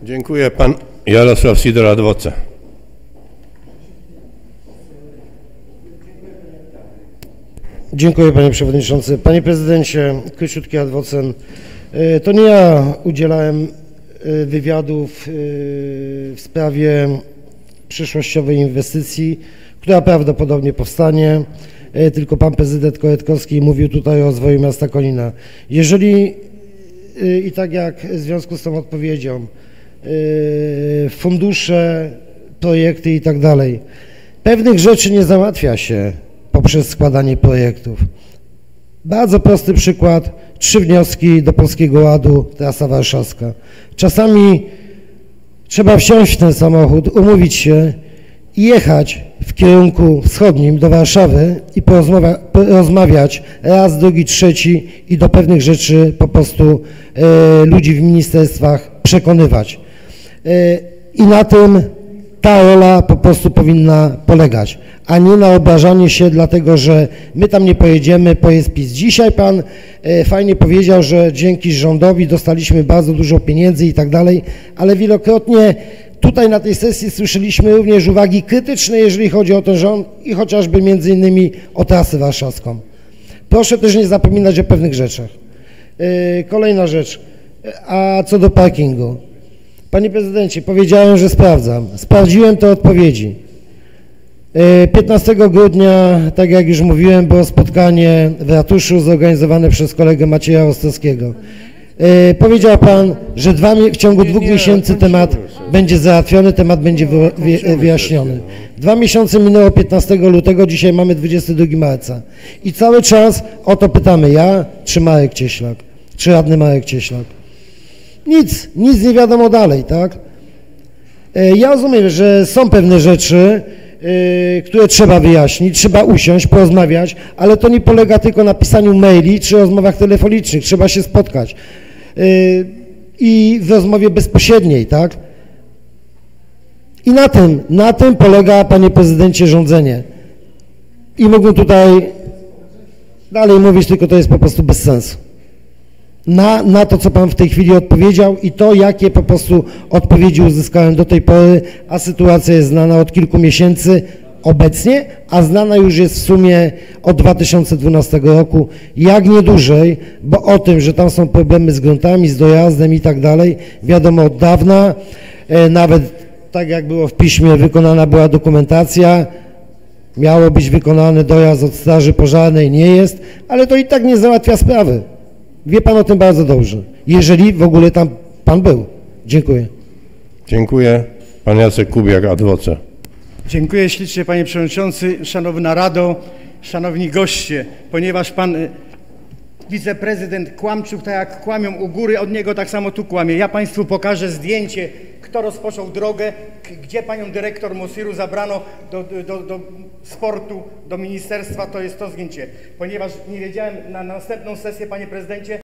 Dziękuję. Pan Jarosław Sidor, Adwoce. Dziękuję, panie przewodniczący. Panie prezydencie, króciutki adwocem. To nie ja udzielałem wywiadów w sprawie przyszłościowej inwestycji, która prawdopodobnie powstanie, tylko pan prezydent Kołetkowski mówił tutaj o rozwoju miasta Konina. Jeżeli i tak jak w związku z tą odpowiedzią, fundusze, projekty i tak dalej, pewnych rzeczy nie załatwia się poprzez składanie projektów. Bardzo prosty przykład, 3 wnioski do Polskiego Ładu, trasa warszawska. Czasami trzeba wsiąść w ten samochód, umówić się i jechać w kierunku wschodnim do Warszawy i porozmawiać raz, drugi, trzeci i do pewnych rzeczy po prostu ludzi w ministerstwach przekonywać. I na tym ta rola po prostu powinna polegać, a nie na obrażanie się, dlatego że my tam nie pojedziemy, pojedź PiS. Dzisiaj pan fajnie powiedział, że dzięki rządowi dostaliśmy bardzo dużo pieniędzy i tak dalej, ale wielokrotnie tutaj na tej sesji słyszeliśmy również uwagi krytyczne, jeżeli chodzi o ten rząd i chociażby między innymi o trasę warszawską. Proszę też nie zapominać o pewnych rzeczach. Kolejna rzecz, a co do parkingu. Panie prezydencie, powiedziałem, że sprawdzam. Sprawdziłem te odpowiedzi. 15 grudnia, tak jak już mówiłem, było spotkanie w ratuszu zorganizowane przez kolegę Macieja Ostrowskiego. Powiedział pan, że w ciągu 2 miesięcy temat będzie załatwiony, temat będzie wyjaśniony. 2 miesiące minęło 15 lutego, dzisiaj mamy 22 marca. I cały czas o to pytamy ja, czy Marek Cieślak, czy radny Marek Cieślak. Nic nie wiadomo dalej, tak? Ja rozumiem, że są pewne rzeczy, które trzeba wyjaśnić, trzeba usiąść, porozmawiać, ale to nie polega tylko na pisaniu maili czy rozmowach telefonicznych, trzeba się spotkać i w rozmowie bezpośredniej, tak? I na tym polega, panie prezydencie, rządzenie. I mógłbym tutaj dalej mówić, tylko to jest po prostu bez sensu. Na to, co pan w tej chwili odpowiedział i to, jakie po prostu odpowiedzi uzyskałem do tej pory, a sytuacja jest znana od kilku miesięcy obecnie, a znana już jest w sumie od 2012 roku, jak nie dłużej, bo o tym, że tam są problemy z gruntami, z dojazdem i tak dalej, wiadomo od dawna, nawet tak jak było w piśmie, wykonana była dokumentacja, miało być wykonany dojazd od straży pożarnej, nie jest, ale to i tak nie załatwia sprawy. Wie pan o tym bardzo dobrze, jeżeli w ogóle tam pan był. Dziękuję. Dziękuję. Pan Jacek Kubiak, Adwoce. Dziękuję ślicznie, panie przewodniczący, szanowna Rado, szanowni goście. Ponieważ pan wiceprezydent kłamczył, tak jak kłamią u góry, od niego tak samo tu kłamie. Ja państwu pokażę zdjęcie, kto rozpoczął drogę, gdzie panią dyrektor Mosiru zabrano do sportu, do ministerstwa, to jest to zdjęcie. Ponieważ nie wiedziałem, na następną sesję, panie prezydencie,